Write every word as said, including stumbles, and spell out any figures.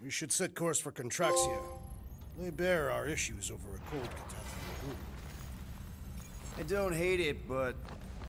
We should set course for Contraxia. Lay bare our issues over a cold catastrophe. I don't hate it, but